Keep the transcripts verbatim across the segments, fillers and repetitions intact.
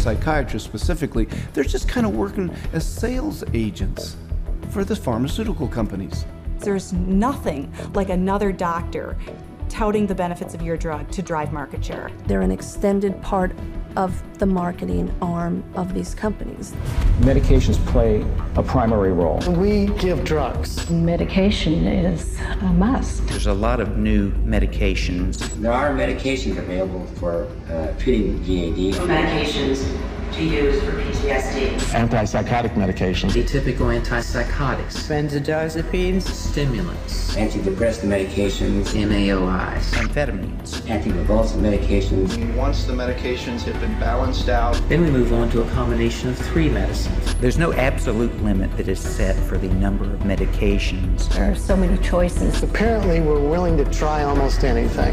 psychiatrists specifically, they're just kind of working as sales agents for the pharmaceutical companies. There's nothing like another doctor touting the benefits of your drug to drive market share. They're an extended part of the marketing arm of these companies. Medications play a primary role. We give drugs. Medication is a must. There's a lot of new medications. There are medications available for uh, treating G A D. Medications to use for P T S D. Antipsychotic medications. Atypical antipsychotics. Benzodiazepines. Stimulants. Antidepressant medications. M A O Is. Amphetamines. Anticonvulsant medications. Once the medications have been balanced out, then we move on to a combination of three medicines. There's no absolute limit that is set for the number of medications. There are so many choices. Apparently, we're willing to try almost anything.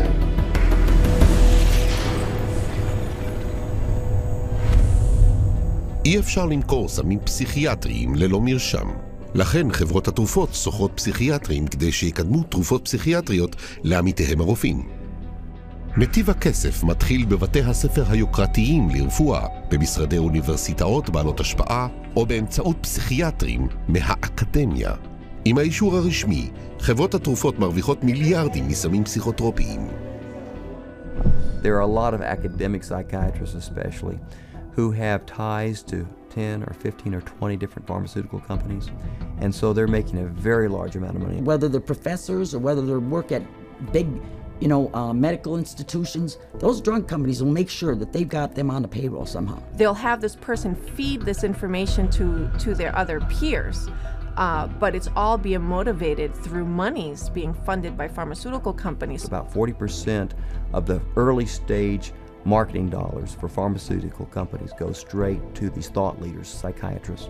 אי אפשר למכור סמים פסיכיאטריים ללא מרשם. לכן חברות התרופות שוכרות פסיכיאטרים כדי שיקדמו תרופות פסיכיאטריות לעמיתיהם הרופאים. נתיב הכסף מתחיל בבתי הספר היוקרתיים לרפואה, במשרדי אוניברסיטאות בעלות השפעה, או באמצעות פסיכיאטרים מהאקדמיה. עם האישור הרשמי, חברות התרופות מרוויחות מיליארדים מסמים פסיכוטרופיים. There are a lot of academic psychiatrists especially who have ties to ten or fifteen or twenty different pharmaceutical companies. And so they're making a very large amount of money. Whether they're professors or whether they work at big, you know, uh, medical institutions, those drug companies will make sure that they've got them on the payroll somehow. They'll have this person feed this information to, to their other peers, uh, but it's all being motivated through monies being funded by pharmaceutical companies. About forty percent of the early stage marketing dollars for pharmaceutical companies go straight to these thought leaders, psychiatrists.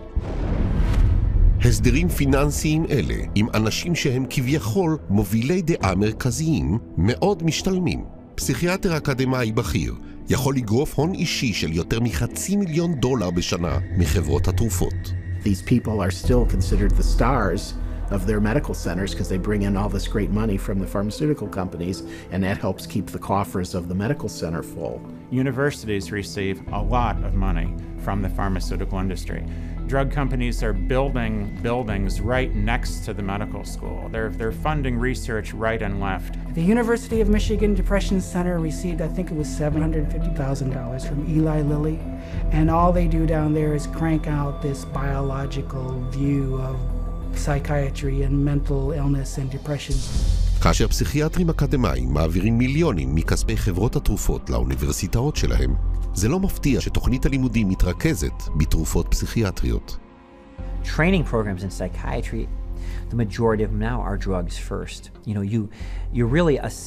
הסדרים פיננסיים אלה עם אנשים שהם כביכול מובילי דעה מרכזיים מאוד משתלמים. פסיכיאטר אקדמאי בכיר יכול לגרוף הון אישי של יותר מחצי מיליון דולר בשנה מחברות התרופות. These people are still considered the stars of their medical centers because they bring in all this great money from the pharmaceutical companies, and that helps keep the coffers of the medical center full. Universities receive a lot of money from the pharmaceutical industry. Drug companies are building buildings right next to the medical school. They're, they're funding research right and left. The University of Michigan Depression Center received, I think it was seven hundred fifty thousand dollars from Eli Lilly, and all they do down there is crank out this biological view of psychiatry and mental illness and depression. כאשר פסיכיאטרים אקדמיים מעבירים מיליונים מכספי חברות התרופות לאוניברסיטאות שלהם, זה לא מפתיע שתוכנית הלימודים מתרכזת בתרופות פסיכיאטריות. Training programs in psychiatry, the majority of them now are drugs first. You know, you, you're really a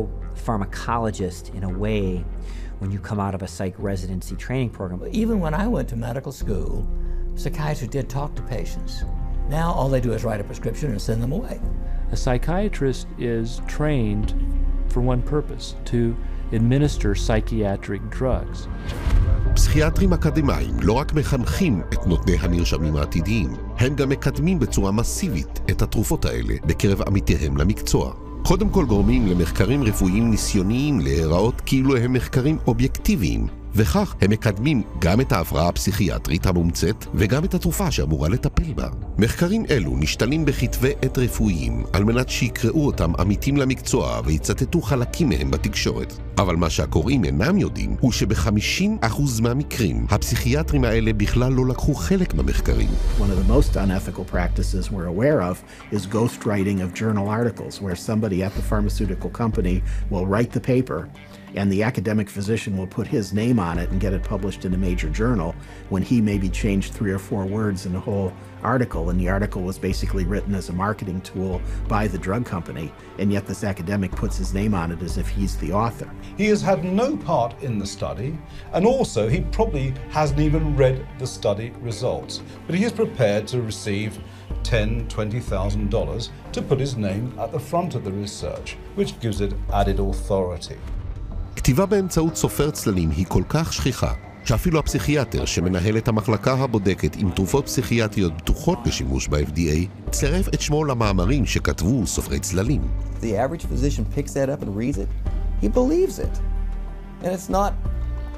psychopharmacologist in a way when you come out of a psych residency training program. Even when I went to medical school, psychiatrists did talk to patients. Now all they do is write a prescription and send them away. A psychiatrist is trained for one purpose, to administer psychiatric drugs. פסיכיאטרים אקדמיים לא רק מחנכים את נותני המרשמים העתידיים, הם גם מקדמים בצורה מסיבית את התרופות האלה בקרב עמיתיהם למקצוע. קודם כל גורמים למחקרים רפואיים ניסיוניים להיראות כאילו הם מחקרים אובייקטיביים, וכך הם מקדמים גם את ההבראה הפסיכיאטרית המומצאת וגם את התרופה שאמורה לטפל בה. מחקרים אלו נשתלים בכתבי עת רפואיים על מנת שיקראו אותם עמיתים למקצוע ויצטטו חלקים מהם בתקשורת. אבל מה שהקוראים אינם יודעים הוא שב-חמישים אחוז מהמקרים הפסיכיאטרים האלה בכלל לא לקחו חלק במחקרים. One of the most unethical practices we're aware of is ghostwriting of journal articles, where somebody at the pharmaceutical company will write the paper and the academic physician will put his name on it and get it published in a major journal when he maybe changed three or four words in the whole article, and the article was basically written as a marketing tool by the drug company, and yet this academic puts his name on it as if he's the author. He has had no part in the study, and also he probably hasn't even read the study results, but he is prepared to receive ten thousand dollars, twenty thousand dollars to put his name at the front of the research, which gives it added authority. כתיבה באמצעות סופר צללים היא כל כך שכיחה, שאפילו הפסיכיאטר שמנהל את המחלקה הבודקת עם תרופות פסיכיאטריות בטוחות לשימוש ב-F D A, צירף את שמו למאמרים שכתבו סופרי צללים. The average physician picks that up and reads it. He believes it. And it's not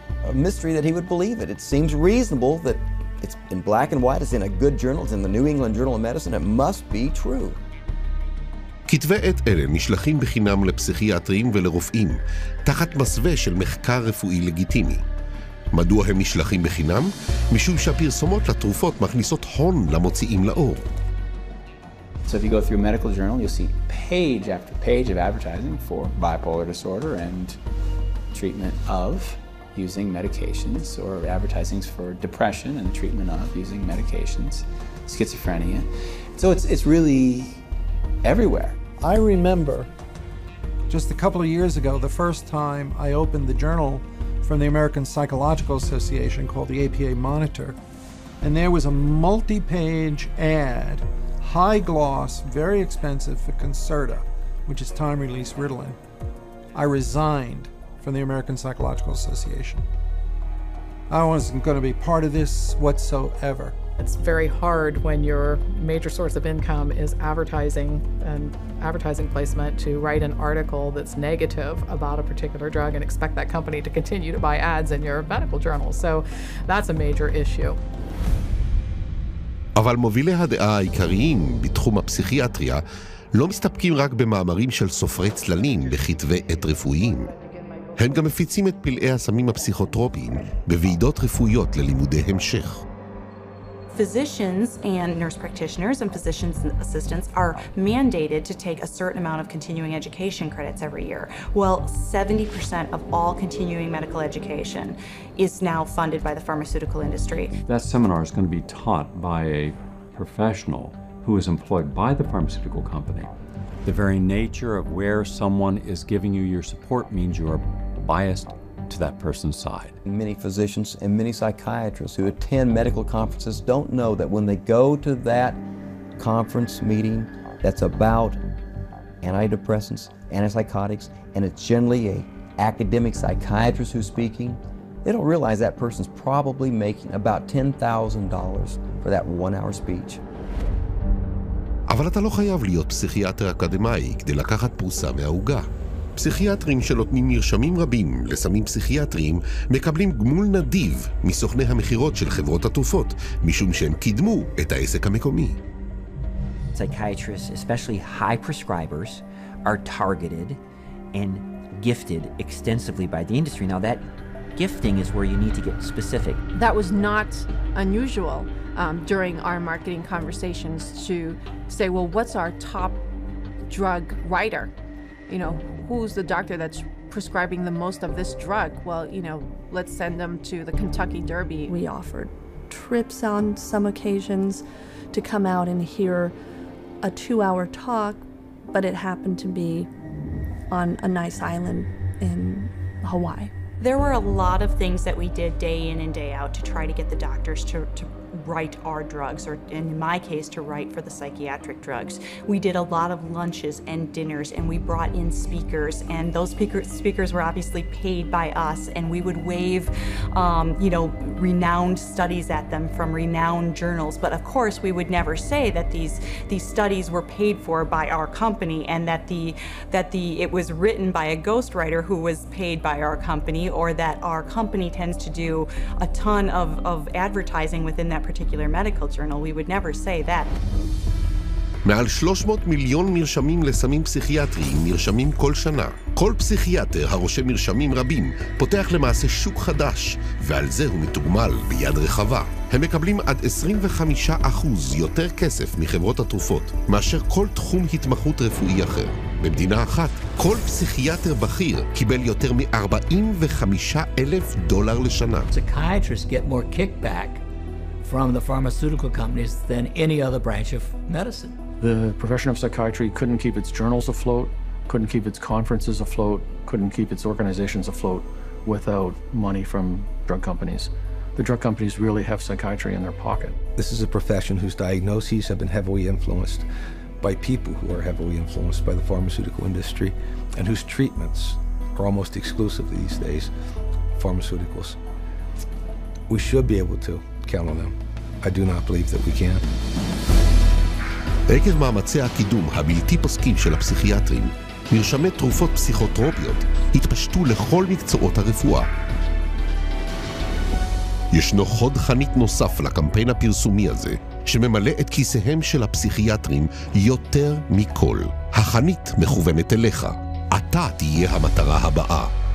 a mystery that he would believe it. It seems reasonable that it's in black and white, it's in a good journal, it's in the New England Journal of Medicine, it must be true. כתבי עת אלה נשלחים בחינם לפסיכיאטרים ולרופאים, תחת מסווה של מחקר רפואי לגיטימי. מדוע הם נשלחים בחינם? משום שהפרסומות לתרופות מכניסות הון למוציאים לאור. So if you go through a medical journal, you'll see page after page of advertising for bipolar disorder and treatment of using medications, or advertisings for depression and the treatment of using medications, schizophrenia. So it's, it's really everywhere. I remember just a couple of years ago, the first time I opened the journal from the American Psychological Association called the A P A Monitor, and there was a multi-page ad, high gloss, very expensive, for Concerta, which is time-release Ritalin. I resigned from the American Psychological Association. I wasn't going to be part of this whatsoever. It's very hard when your major source of income is advertising and advertising placement to write an article that's negative about a particular drug and expect that company to continue to buy ads in your medical journal. So that's a major issue. אבל מובילי הדעה העיקריים בתחום הפסיכיאטריה לא מסתפקים רק במאמרים של סופרי צללים בכתבי עת רפואיים. הם גם מפיצים את פלאי הסמים הפסיכוטרופיים בוועידות רפואיות ללימודי המשך. Physicians and nurse practitioners and physicians assistants are mandated to take a certain amount of continuing education credits every year. Well, seventy percent of all continuing medical education is now funded by the pharmaceutical industry. That seminar is going to be taught by a professional who is employed by the pharmaceutical company. The very nature of where someone is giving you your support means you are biased to that person's side. Many physicians and many psychiatrists who attend medical conferences don't know that when they go to that conference meeting that's about antidepressants, antipsychotics, and it's generally an academic psychiatrist who's speaking, they don't realize that person's probably making about ten thousand dollars for that one-hour speech. אבל אתה לא חייב להיות פסיכיאטר אקדמאי כדי לקחת פרוסה מהעוגה. פסיכיאטרים שנותנים מרשמים רבים לסמים פסיכיאטריים מקבלים גמול נדיב מסוכני המחירות של חברות התרופות, משום שהם קידמו את העסק המקומי. Psychiatrists, especially high prescribers, are targeted and gifted extensively by the industry. Now that gifting is where you need to get specific. That was not unusual um, during our marketing conversations to say, well, what's our top drug writer? You know, who's the doctor that's prescribing the most of this drug? Well, you know, let's send them to the Kentucky Derby. We offered trips on some occasions to come out and hear a two-hour talk, but it happened to be on a nice island in Hawaii. There were a lot of things that we did day in and day out to try to get the doctors to, to write our drugs, or in my case, to write for the psychiatric drugs. We did a lot of lunches and dinners, and we brought in speakers, and those speaker, speakers were obviously paid by us, and we would wave, um, you know, renowned studies at them from renowned journals. But of course, we would never say that these these studies were paid for by our company, and that the that the it was written by a ghostwriter who was paid by our company, or that our company tends to do a ton of, of advertising within that particular medical journal. We would never say that. מעל שלוש מאות מיליון מרשמים לסמים פסיכיאטריים נרשמים כל שנה. כל פסיכיאטר הרושם מרשמים רבים פותח למעשה שוק חדש, ועל זה הוא מתוגמל ביד רחבה. הם מקבלים עד עשרים וחמישה אחוז יותר כסף מחברות התרופות, מאשר כל תחום התמחות רפואי אחר. במדינה אחת, כל פסיכיאטר בכיר קיבל יותר מ-ארבעים וחמישה אלף דולר לשנה. Psychiatrists get more kickback from the pharmaceutical companies than any other branch of medicine. The profession of psychiatry couldn't keep its journals afloat, couldn't keep its conferences afloat, couldn't keep its organizations afloat without money from drug companies. The drug companies really have psychiatry in their pocket. This is a profession whose diagnoses have been heavily influenced by people who are heavily influenced by the pharmaceutical industry, and whose treatments are almost exclusively these days pharmaceuticals. We should be able to count on them. I do not believe that we can. עקב מאמצי הקידום הבלתי פוסקים של הפסיכיאטרים, מרשמי תרופות פסיכוטרופיות התפשטו לכל מקצועות הרפואה. ישנו חוד חנית נוסף לקמפיין הפרסומי הזה, שממלא את כיסיהם של הפסיכיאטרים יותר מכל. החנית מכוונת אליך. אתה תהיה המטרה הבאה.